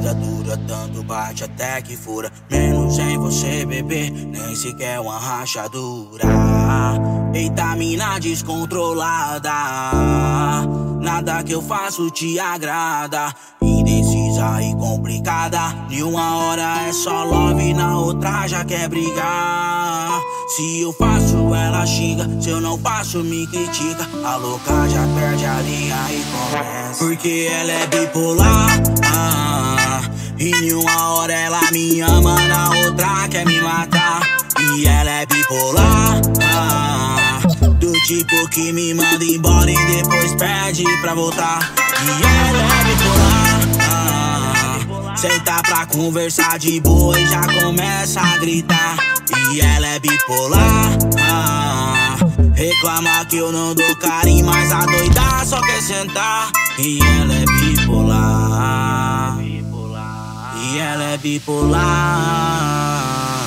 vida dura, tanto bate até que fura. Menos em você, bebê, nem sequer uma rachadura. Eita, mina descontrolada, nada que eu faço te agrada. Indecisa e complicada, de uma hora é só love, na outra já quer brigar. Se eu faço, ela xinga, se eu não faço, me critica. A louca já perde a linha e começa. Porque ela é bipolar, e em uma hora ela me ama, na outra quer me matar. E ela é bipolar, do tipo que me manda embora e depois pede pra voltar. E ela é bipolar, senta pra conversar de boa e já começa a gritar. E ela é bipolar, reclama que eu não dou carinho, mas a doida só quer sentar. E ela é bipolar, e ela é bipolar.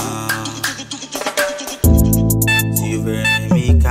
Silver MK.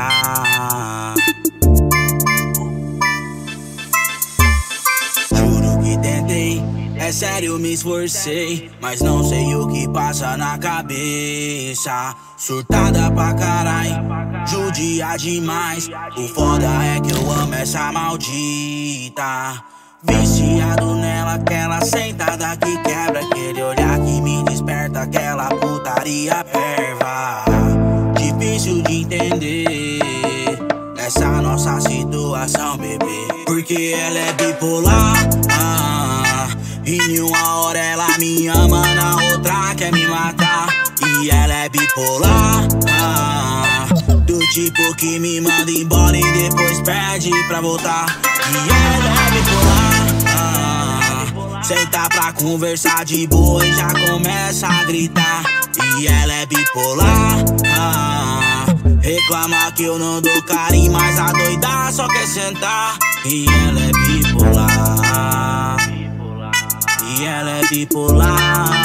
Juro que tentei, é sério, me esforcei, mas não sei o que passa na cabeça. Surtada pra carai, judia demais. O foda é que eu amo essa maldita. Viciado nela, aquela sentada que quebra, aquele olhar que me desperta, aquela putaria perva. Difícil de entender essa nossa situação, bebê. Porque ela é bipolar, e em uma hora ela me ama, na outra quer me matar. E ela é bipolar, do tipo que me manda embora e depois pede pra voltar. E ela é bipolar, senta pra conversar de boa e já começa a gritar. E ela é bipolar, reclama que eu não dou carinho, mas a doida só quer sentar. E ela é bipolar, e ela é bipolar.